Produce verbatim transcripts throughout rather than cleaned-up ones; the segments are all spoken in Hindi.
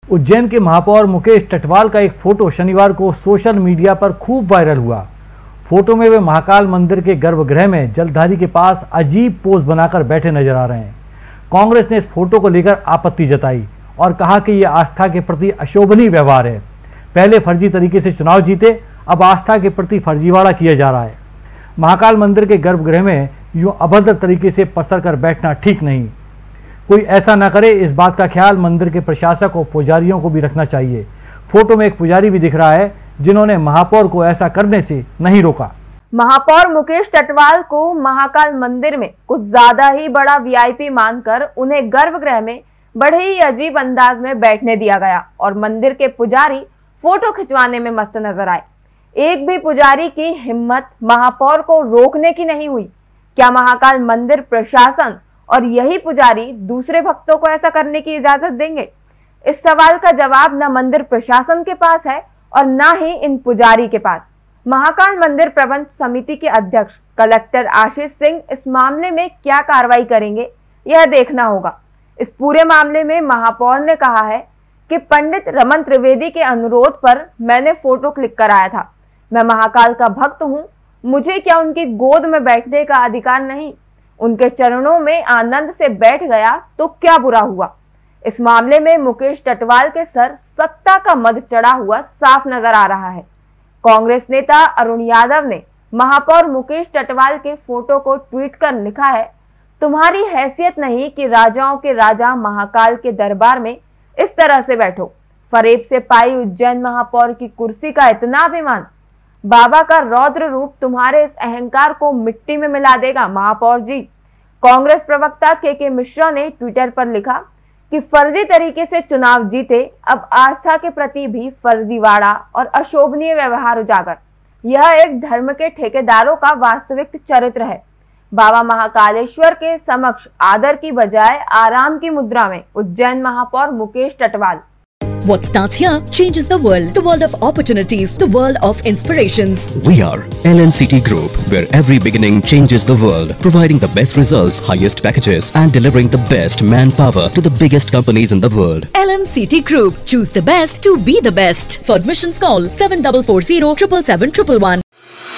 उज्जैन के महापौर मुकेश टटवाल का एक फोटो शनिवार को सोशल मीडिया पर खूब वायरल हुआ। फोटो में वे महाकाल मंदिर के गर्भगृह में जलधारी के पास अजीब पोज बनाकर बैठे नजर आ रहे हैं। कांग्रेस ने इस फोटो को लेकर आपत्ति जताई और कहा कि यह आस्था के प्रति अशोभनीय व्यवहार है। पहले फर्जी तरीके से चुनाव जीते, अब आस्था के प्रति फर्जीवाड़ा किया जा रहा है। महाकाल मंदिर के गर्भगृह में यूं अभद्र तरीके से पसर कर बैठना ठीक नहीं। कोई ऐसा न करे, इस बात का ख्याल मंदिर के प्रशासक और पुजारियों को भी रखना चाहिए। फोटो में एक पुजारी भी दिख रहा है जिन्होंने महापौर को ऐसा करने से नहीं रोका। महापौर मुकेश टटवाल को महाकाल मंदिर में कुछ ज्यादा ही बड़ा वीआईपी मानकर उन्हें गर्भगृह में बड़े ही अजीब अंदाज में बैठने दिया गया और मंदिर के पुजारी फोटो खिंचवाने में मस्त नजर आए। एक भी पुजारी की हिम्मत महापौर को रोकने की नहीं हुई। क्या महाकाल मंदिर प्रशासन और यही पुजारी दूसरे भक्तों को ऐसा करने की इजाजत देंगे? इस सवाल का जवाब न मंदिर प्रशासन के पास है और न ही इन पुजारी के पास। महाकाल मंदिर प्रबंध समिति के अध्यक्ष कलेक्टर आशीष सिंह इस मामले में क्या कार्रवाई करेंगे, यह देखना होगा। इस पूरे मामले में महापौर ने कहा है कि पंडित रमन त्रिवेदी के अनुरोध पर मैंने फोटो क्लिक कराया था। मैं महाकाल का भक्त हूं, मुझे क्या उनकी गोद में बैठने का अधिकार नहीं? उनके चरणों में आनंद से बैठ गया तो क्या बुरा हुआ? इस मामले में मुकेश टटवाल के सर सत्ता का मद चढ़ा हुआ साफ नजर आ रहा है। कांग्रेस नेता अरुण यादव ने महापौर मुकेश टटवाल के फोटो को ट्वीट कर लिखा है, तुम्हारी हैसियत नहीं कि राजाओं के राजा महाकाल के दरबार में इस तरह से बैठो। फरेब से पाई उज्जैन महापौर की कुर्सी का इतना अभिमान, बाबा का रौद्र रूप तुम्हारे इस अहंकार को मिट्टी में मिला देगा महापौर जी। कांग्रेस प्रवक्ता के के मिश्रा ने ट्विटर पर लिखा कि फर्जी तरीके से चुनाव जीते, अब आस्था के प्रति भी फर्जीवाड़ा और अशोभनीय व्यवहार उजागर। यह एक धर्म के ठेकेदारों का वास्तविक चरित्र है। बाबा महाकालेश्वर के समक्ष आदर की बजाय आराम की मुद्रा में उज्जैन महापौर Mukesh Tithwal. What starts here changes the world. The world of opportunities, the world of inspirations. We are L N C T Group, where every beginning changes the world, providing the best results, highest packages, and delivering the best manpower to the biggest companies in the world. L N C T Group. Choose the best to be the best. For admissions, call seven four four zero seven seven seven one one.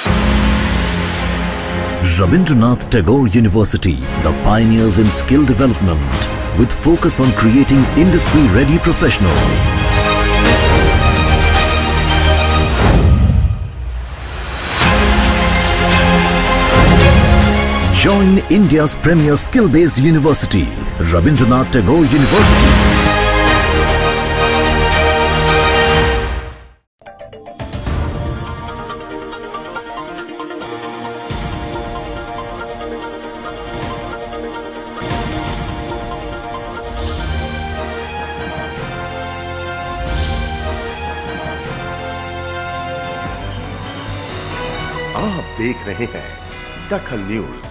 Rabindranath Tagore University, the pioneers in skill development, with focus on creating industry-ready professionals. Join India's premier skill-based university, Rabindranath Tagore University. आप देख रहे हैं दखल न्यूज।